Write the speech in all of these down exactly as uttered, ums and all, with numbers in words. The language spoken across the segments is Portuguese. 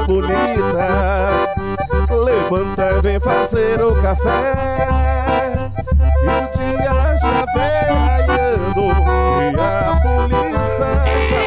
bonita, levanta e vem fazer o café. E o dia já vem raiando e a polícia já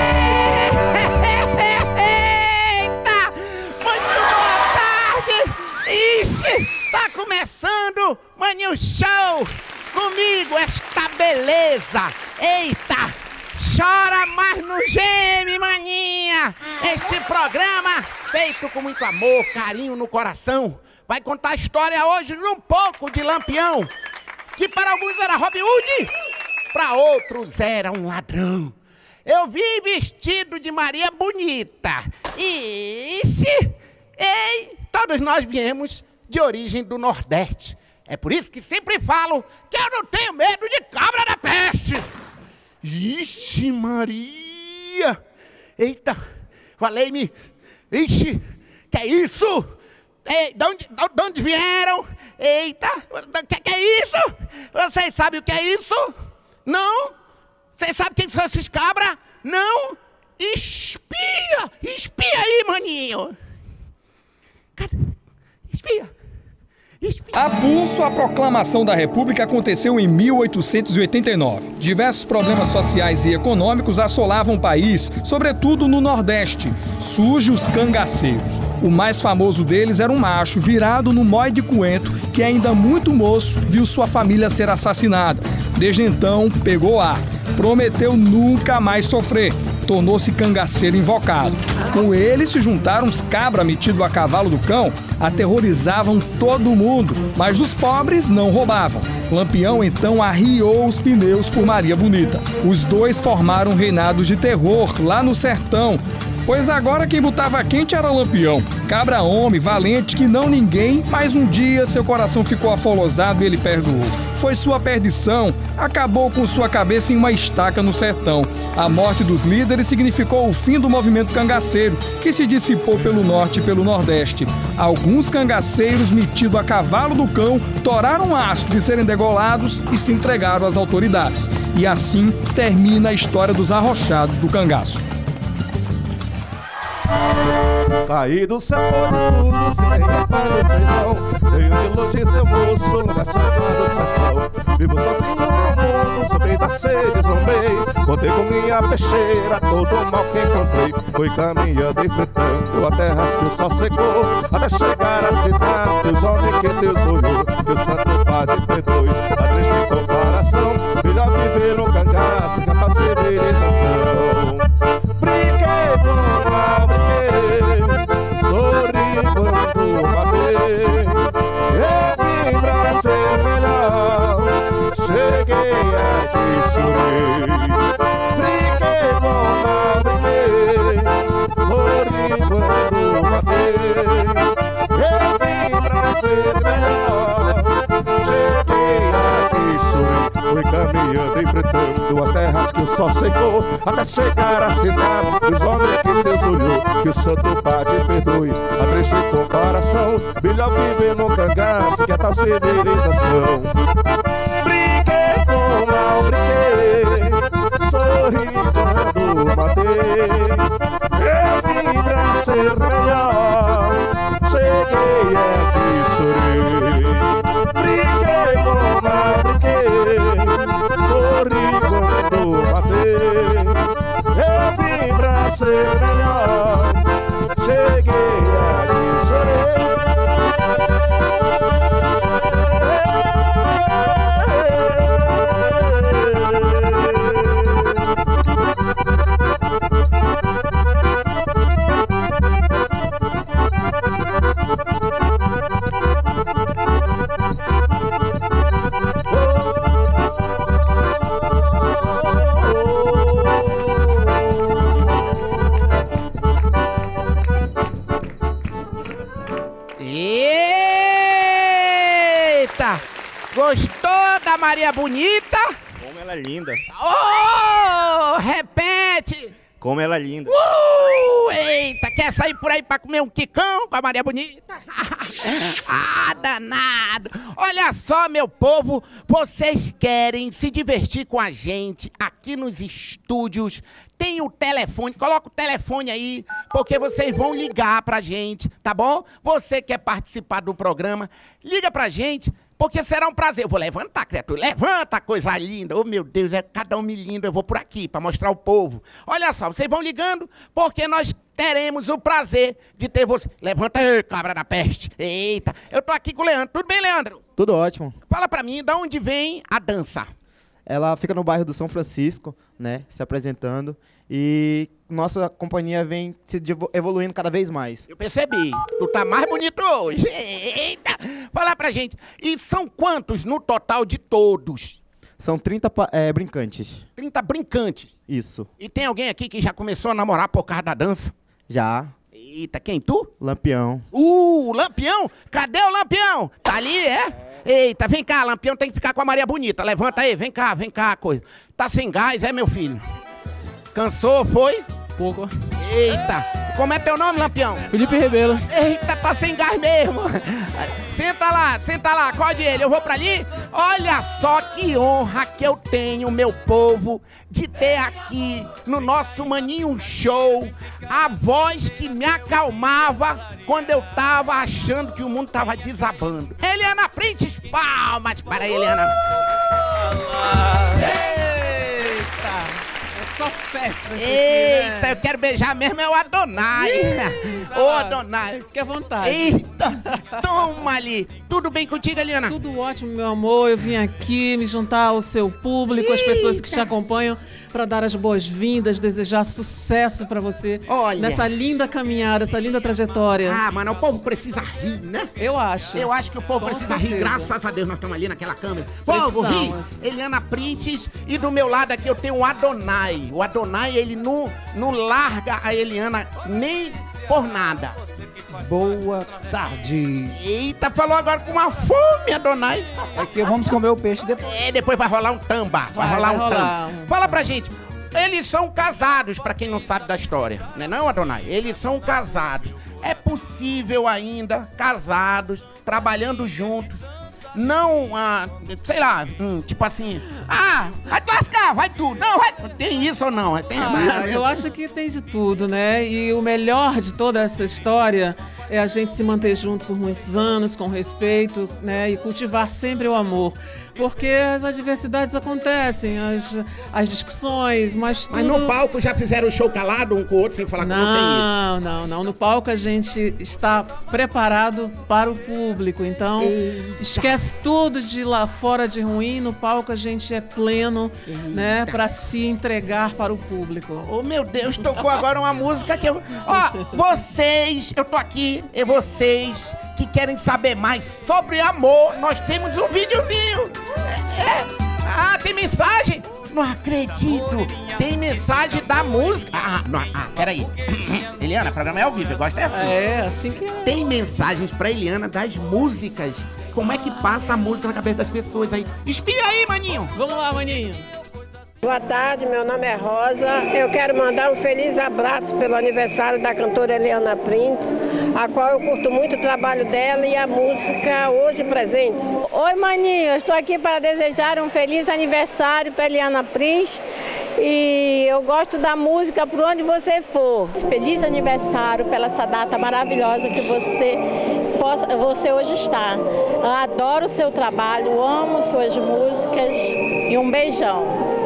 Eita! Muito boa tarde! Ixi! Tá começando Maninho Show! Comigo, esta beleza! Eita! Chora, mas não geme, maninha! Este programa, feito com muito amor, carinho no coração, vai contar a história hoje de um pouco de Lampião, que para alguns era Robin Hood, para outros era um ladrão. Eu vim vestido de Maria Bonita. Ixi! Ei! Todos nós viemos de origem do Nordeste. É por isso que sempre falo que eu não tenho medo de cabra da peste. Ixi, Maria! Eita! Falei-me! Ixi! Que é isso? Ei, de onde, de onde vieram? Eita! Que, que é isso? Vocês sabem o que é isso? Não? Vocês sabem quem são esses cabras? Não? Espia! Espia aí, maninho! Cadê? Espia! A pulso, a proclamação da República aconteceu em mil oitocentos e oitenta e nove. Diversos problemas sociais e econômicos assolavam o país, sobretudo no Nordeste. Surgem os cangaceiros. O mais famoso deles era um macho virado no mói de Coentro, que ainda muito moço viu sua família ser assassinada. Desde então, pegou ar. Prometeu nunca mais sofrer. Tornou-se cangaceiro invocado. Com ele se juntaram os cabras metidos a cavalo do cão, aterrorizavam todo mundo, mas os pobres não roubavam. Lampião então arriou os pneus por Maria Bonita. Os dois formaram um reinado de terror lá no sertão, pois agora quem botava quente era Lampião. Cabra homem, valente, que não ninguém, mas um dia seu coração ficou afolosado e ele perdoou. Foi sua perdição, acabou com sua cabeça em uma estaca no sertão. A morte dos líderes significou o fim do movimento cangaceiro, que se dissipou pelo norte e pelo nordeste. Alguns cangaceiros metidos a cavalo do cão toraram aço de serem degolados e se entregaram às autoridades. E assim termina a história dos arrochados do cangaço. Caí do céu por escuro, sem aparecer não. Tenho de longe seu moço, lugar chamado sertão. Vivo sozinho no mundo, subi da sede, zombei. Contei com minha peixeira, todo o mal que encontrei. Fui caminhando, enfrentando a terra que o sol secou, até chegar à cidade dos homens que Deus olhou. Que o santo Padre perdoe a triste comparação. Melhor viver no cangaço que a civilização. Brinquei com mal, brinquei, sorri quando matei. Eu vim pra ser melhor, cheguei aqui, chorei. Brinquei com mal, brinquei, sorri quando matei. Eu vim pra ser melhor, cheguei aqui, chorei. Fui caminhando, enfrentando as terras que o sol secou, até chegar à cidade dos homens que Deus olhou. Que o santo Padre perdoe a triste comparação. Melhor viver no cangaço que a tal civilização. Brinquei com mal, brinquei, sorri quando matei. Eu vim pra ser melhor, cheguei aqui, chorei. Brinquei com mal, brinquei, sorri quando matei. Eu vim pra ser melhor, cheguei aqui, chorei. Gostou da Maria Bonita? Como ela é linda. Oh, repete. Como ela é linda. Uh, eita, quer sair por aí pra comer um quicão com a Maria Bonita? Ah, danado! Olha só, meu povo, vocês querem se divertir com a gente aqui nos estúdios. Tem o telefone, coloca o telefone aí, porque vocês vão ligar pra gente, tá bom? Você quer participar do programa, liga pra gente, porque será um prazer. Eu vou levantar, criatura, levanta, coisa linda. Oh, meu Deus, é cada um me lindo, eu vou por aqui pra mostrar ao povo. Olha só, vocês vão ligando, porque nós teremos o prazer de ter você. Levanta aí, cabra da peste. Eita, eu tô aqui com o Leandro. Tudo bem, Leandro? Tudo ótimo. Fala pra mim, de onde vem a dança? Ela fica no bairro do São Francisco, né, se apresentando, e nossa companhia vem se evoluindo cada vez mais. Eu percebi, tu tá mais bonito hoje. Eita, fala pra gente, e são quantos no total de todos? São trinta é, brincantes. trinta brincantes? Isso. E tem alguém aqui que já começou a namorar por causa da dança? Já. Eita, quem, tu? Lampião. Uh, Lampião? Cadê o Lampião? Tá ali, é? Eita, vem cá, Lampião tem que ficar com a Maria Bonita. Levanta aí, vem cá, vem cá, coisa. Tá sem gás, é, meu filho? Cansou, foi? Pouco. Eita, como é teu nome, Lampião? Felipe Rebelo. Eita, tá sem gás mesmo. Senta lá, senta lá, acorde ele, eu vou pra ali. Olha só que honra que eu tenho, meu povo, de ter aqui no nosso Maninho Show a voz que me acalmava quando eu tava achando que o mundo tava desabando. Eliana Printes, palmas para Eliana. Só festa. Eita, aqui, né? eu quero beijar mesmo é o Adonai. Ô, Adonai. Fique à vontade. Eita, toma ali. Tudo bem contigo, Eliana? Tudo ótimo, meu amor. Eu vim aqui me juntar ao seu público, às pessoas que te acompanham, para dar as boas-vindas, desejar sucesso para você. Olha. Nessa linda caminhada, essa linda trajetória. Ah, mano, o povo precisa rir, né? Eu acho. Eu acho que o povo Com precisa certeza. rir. Graças a Deus, nós estamos ali naquela câmera. Povo, ri. Precisamos. Eliana Printes. E do meu lado aqui eu tenho o Adonai. O Adonai, ele não, não larga a Eliana nem por nada. Boa tarde. Eita, falou agora com uma fome, Adonai. Aqui vamos comer o peixe depois. É, depois vai rolar um tamba. Vai, Vai, rolar vai um rolar tamba. um- Fala pra gente. Eles são casados, pra quem não sabe da história. Não é não, Adonai? Eles são casados. É possível ainda, casados, trabalhando juntos, não, ah, sei lá, hum, tipo assim, ah, vai te lascar, vai tudo. Não, vai, tem isso ou não? Tem, Ah, eu acho que tem de tudo, né? E o melhor de toda essa história é a gente se manter junto por muitos anos, com respeito, né? E cultivar sempre o amor. Porque as adversidades acontecem, as, as discussões, mas tudo... Mas no palco já fizeram o show calado um com o outro sem falar que não tem isso. Não, não, não. No palco a gente está preparado para o público. Então, Eita. esquece tudo de lá fora de ruim. No palco a gente é pleno, né? Para se entregar para o público. Oh, meu Deus, tocou agora uma música que eu... Ó, vocês, eu tô aqui, e vocês que querem saber mais sobre amor, nós temos um videozinho. É, é. Ah, tem mensagem? Não acredito. Tem mensagem da música. Ah, não, ah, peraí. Eliana, o programa é ao vivo, eu gosto é assim. É, assim que é. Tem mensagens pra Eliana das músicas. Como é que passa a música na cabeça das pessoas aí? Espia aí, maninho. Vamos lá, maninho. Boa tarde, meu nome é Rosa. Eu quero mandar um feliz abraço pelo aniversário da cantora Eliana Printes, a qual eu curto muito o trabalho dela e a música hoje presente. Oi, maninho, eu estou aqui para desejar um feliz aniversário para Eliana Printes e eu gosto da música Por Onde Você For. Feliz aniversário pela essa data maravilhosa que você, possa, você hoje está. Eu adoro o seu trabalho, amo suas músicas e um beijão.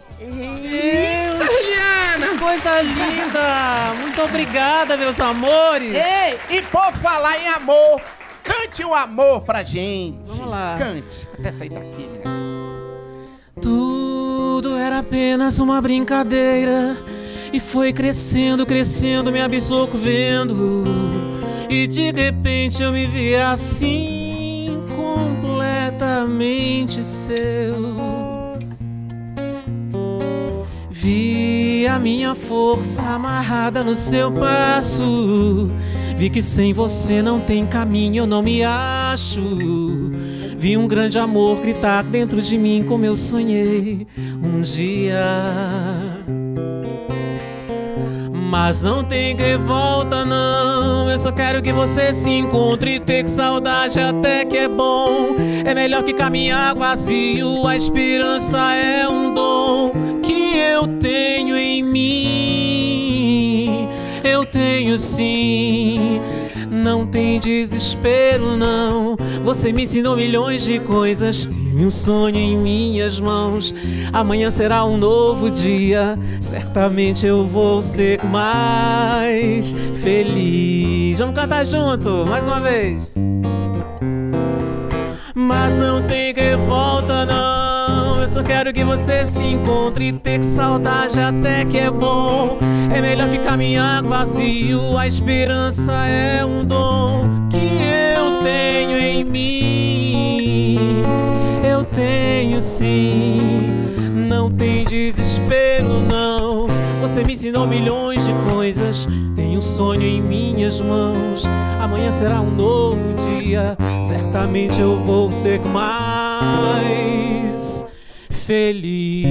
Eita, Eliana! Coisa linda! Muito obrigada, meus amores! Ei, e por falar em amor, cante o amor pra gente. Vamos lá. Cante. Até sair daqui, né? Tudo era apenas uma brincadeira e foi crescendo, crescendo, me absorvendo. E de repente eu me vi assim, completamente seu. Vi a minha força amarrada no seu passo. Vi que sem você não tem caminho, eu não me acho. Vi um grande amor gritar dentro de mim como eu sonhei um dia. Mas não tem que volta não. Eu só quero que você se encontre. Ter que saudade até que é bom. É melhor que caminhar vazio. A esperança é um dom que eu tenho em mim. Eu tenho sim. Não tem desespero não. Você me ensinou milhões de coisas. Tenho um sonho em minhas mãos. Amanhã será um novo dia. Certamente eu vou ser mais feliz. Vamos cantar junto, mais uma vez. Mas não tem que volta não. Eu só quero que você se encontre. Ter que saudade até que é bom. É melhor que caminhar vazio. A esperança é um dom que eu tenho em mim. Eu tenho sim. Não tem desespero não. Você me ensinou milhões de coisas. Tenho um sonho em minhas mãos. Amanhã será um novo dia. Certamente eu vou ser mais feliz.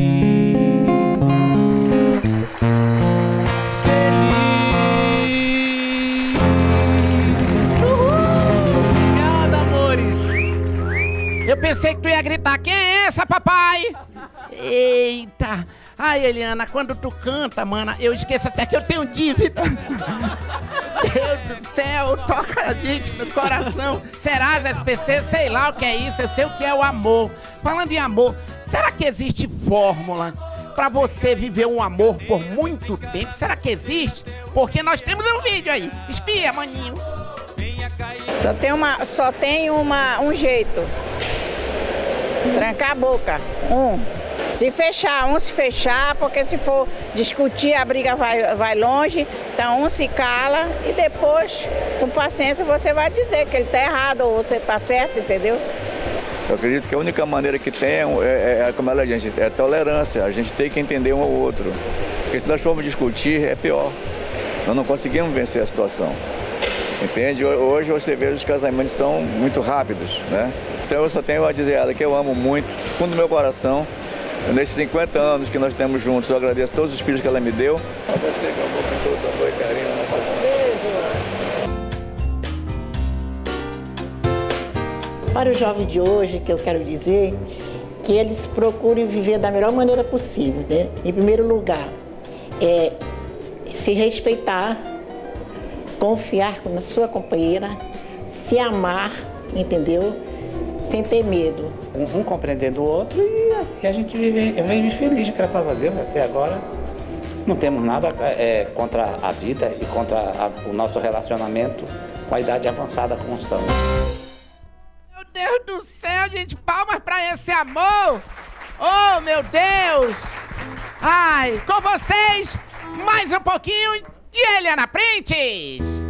Feliz. Uhul. Obrigada, amores. Eu pensei que tu ia gritar, quem é essa, papai? Eita. Ai, Eliana, quando tu canta, mana, eu esqueço até que eu tenho dívida. Deus do céu, toca a gente no coração. Serasa, S P C, sei lá o que é isso, eu sei o que é o amor. Falando em amor, será que existe fórmula pra você viver um amor por muito tempo? Será que existe? Porque nós temos um vídeo aí. Espia, maninho. Só tem, uma, só tem uma, um jeito. Trancar a boca. Um. Se fechar, um se fechar, porque se for discutir, a briga vai, vai longe. Então um se cala e depois, com paciência, você vai dizer que ele está errado ou você está certo, entendeu? Eu acredito que a única maneira que tem é, é como ela diz, é a tolerância. A gente tem que entender um ao outro. Porque se nós formos discutir, é pior. Nós não conseguimos vencer a situação. Entende? Hoje você vê os casamentos são muito rápidos, né? Então eu só tenho a dizer a ela que eu amo muito, do fundo do meu coração. Nesses cinquenta anos que nós temos juntos, eu agradeço todos os filhos que ela me deu. A você que amou com todo amor e carinho na nossa Beijo. Para o jovem de hoje, que eu quero dizer que eles procurem viver da melhor maneira possível, né? Em primeiro lugar, é se respeitar, confiar na sua companheira, se amar, entendeu? Sem ter medo. Um, um compreendendo o outro e a, e a gente vive, vive feliz, graças a Deus, até agora. Não temos nada é, contra a vida e contra a, o nosso relacionamento com a idade avançada como estamos. Meu Deus do céu, gente, palmas pra esse amor! Oh, meu Deus! Ai, com vocês, mais um pouquinho de Eliana Prints!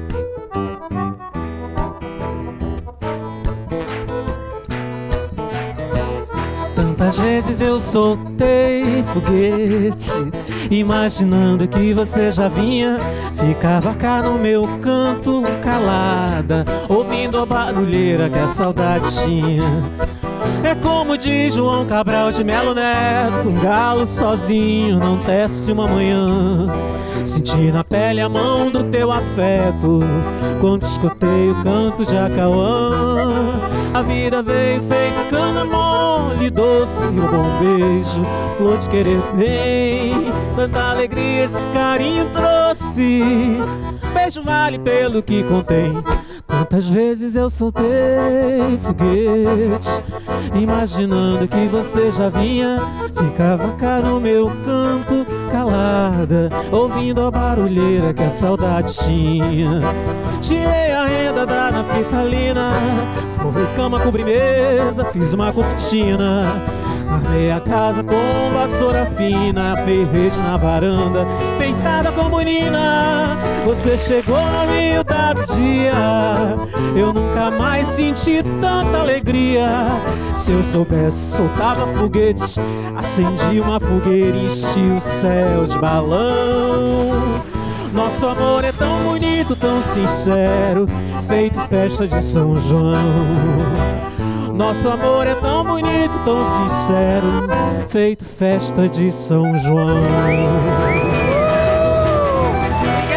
Tantas vezes eu soltei foguete, imaginando que você já vinha. Ficava cá no meu canto, calada, ouvindo a barulheira que a saudade tinha. É como diz João Cabral de Melo Neto, um galo sozinho não tece uma manhã. Senti na pele a mão do teu afeto quando escutei o canto de Acauã. A vida veio feita cana mole, doce, um bom beijo, flor de querer bem. Tanta alegria esse carinho trouxe, beijo vale pelo que contém. Quantas vezes eu soltei foguete, imaginando que você já vinha. Ficava cá no meu canto, calada, ouvindo a barulheira que a saudade tinha. Tirei a renda da naftalina, forrei cama, cobri mesa, fiz uma cortina. Armei a casa com vassoura fina, armei rede na varanda, feitada com bonina. Você chegou no meio da dia, eu nunca mais senti tanta alegria. Se eu soubesse, soltava foguete, acendia uma fogueira e enchia o céu de balão. Nosso amor é tão bonito, tão sincero, feito festa de São João. Nosso amor é tão bonito, tão sincero, feito festa de São João.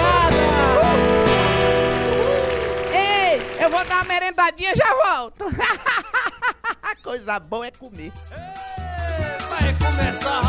pouquinho já volto. Coisa boa é comer. Vai começar